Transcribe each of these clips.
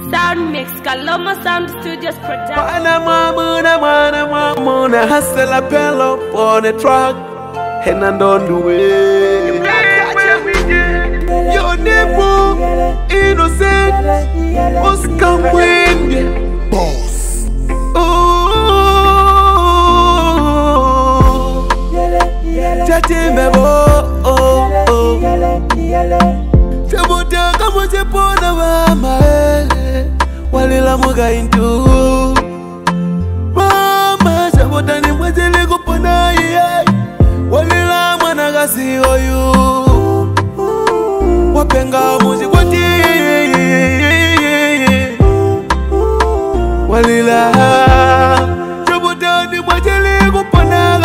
Sound mix, Kaloma Sound Studios production. Muna hustle a pillow on the truck, and I don't do it. Your neighbor, innocent, was come win, boss. Oh, Chatimebo, Chabuta, come with your pona, Walila Moga into Mama, Chabotani Mwazele Kupona, Walila Managasi Oyu Wapenga Muzikwati Walila Chabotani Mwazele Kupona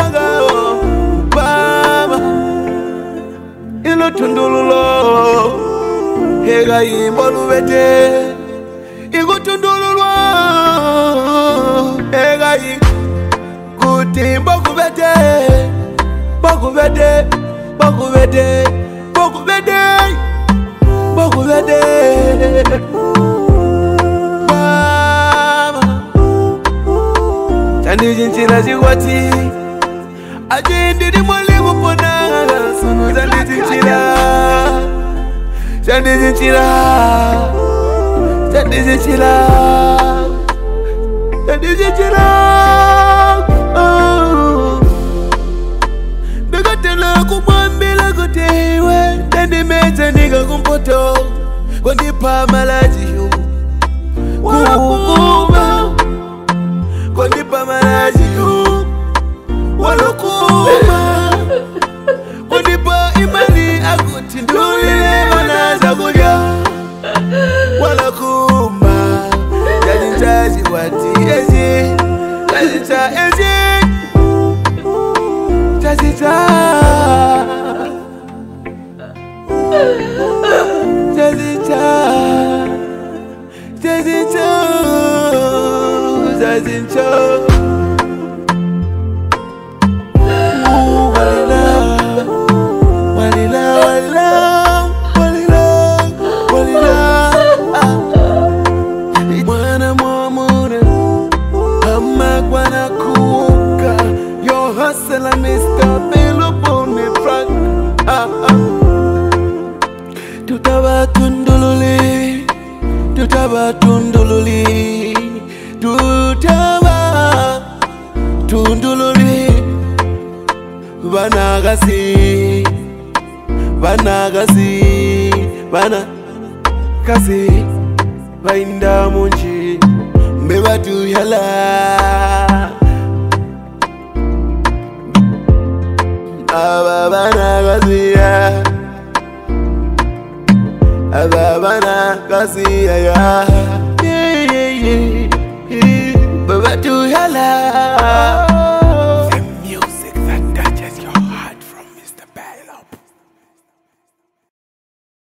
Mama Ilo Tundululo Hega Imbolu Vete Igutundululwa Egayi Kuti Bokubete Bokubete Bokubete Bokubete Bokubete Mama Chandi jinchila jiwati Ajindi di mwali kupona Sunu chandi jinchila Chandi jinchila Chandi jinchila Dagatela kumambila kutewe Chandi mecha niga kumpoto Kondipa malaji yu Walukuma Kondipa malaji yu Walukuma Kondipa imani agutindulile Wanaza kuja Walakuma Jajinchaji wati ezi Jajincha ezi Jajincha Jajincha Jajincha Jajincha Mr. Pelopone Frank Tutabatundululi Tutabatundululi Tutabatundululi Vanagasi Vanagasi Vanagasi Vainda munchi Mbeba tuyala Ababana Gazia ya Baba tu yala